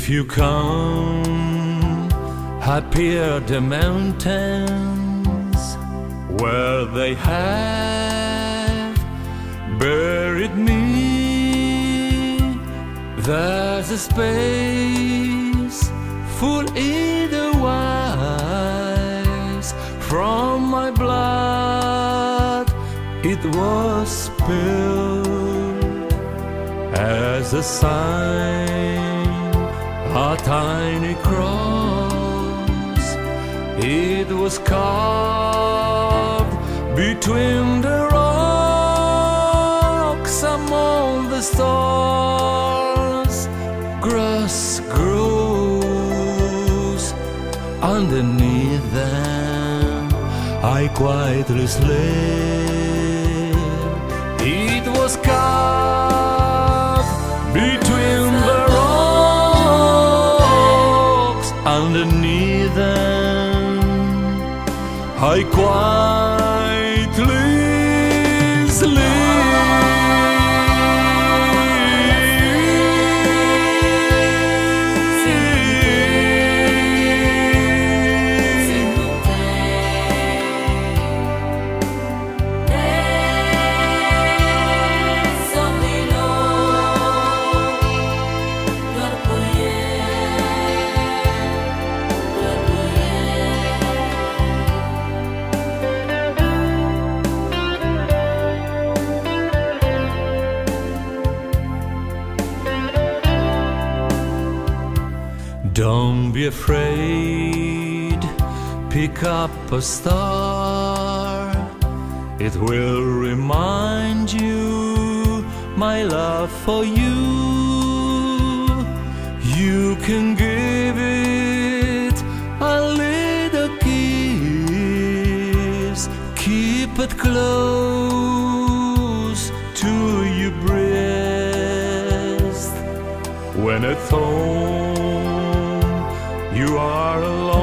If you come up here the mountains where they have buried me, there's a space full either-wise. From my blood it was spilled as a sign, a tiny cross. It was carved between the rocks among the stars. Grass grows underneath them. I quietly sleep. It was carved between the rocks underneath them. I quietly sleep. Don't be afraid, pick up a star. It will remind you my love for you. You can give it a little kiss. Keep it close to your breast. When at home you are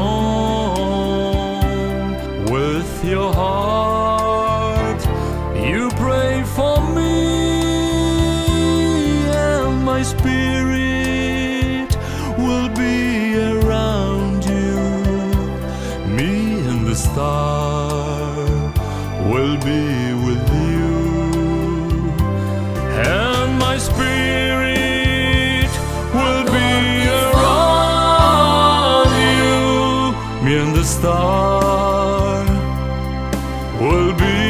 alone with your heart, you pray for me, and my spirit will be around you. Me and the star will be with you, and my spirit will be me and the star will be